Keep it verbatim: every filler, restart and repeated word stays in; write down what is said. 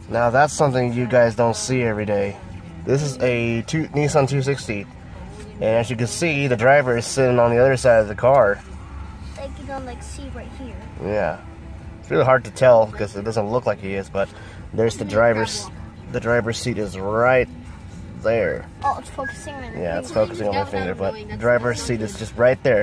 Now that's something you guys don't see every day. This is a two, Nissan two sixty, and as you can see, the driver is sitting on the other side of the car. Like you can like see right here. Yeah, it's really hard to tell because it doesn't look like he is, but there's the driver's the driver's seat is right there. Oh, it's focusing on the Yeah, it's focusing on my finger, but the driver's seat is just right there.